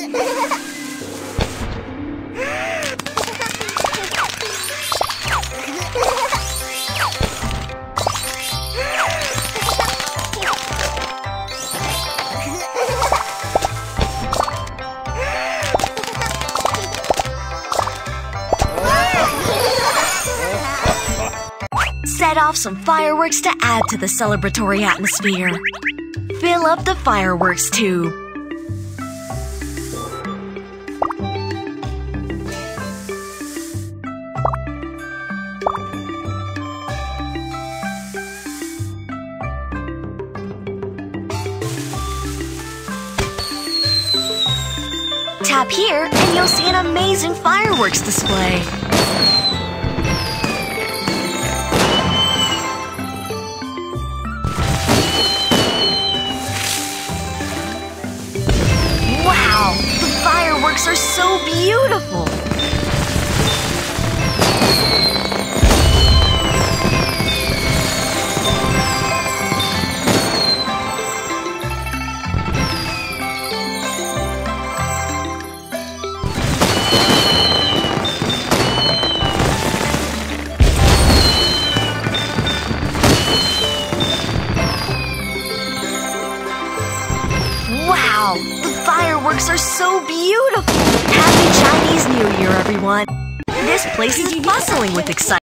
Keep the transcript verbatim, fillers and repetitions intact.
Set off some fireworks to add to the celebratory atmosphere. Fill up the fireworks tube. Tap here and you'll see an amazing fireworks display. Wow! The fireworks are so beautiful! Wow! The fireworks are so beautiful! Happy Chinese New Year, everyone! This place is bustling with excitement.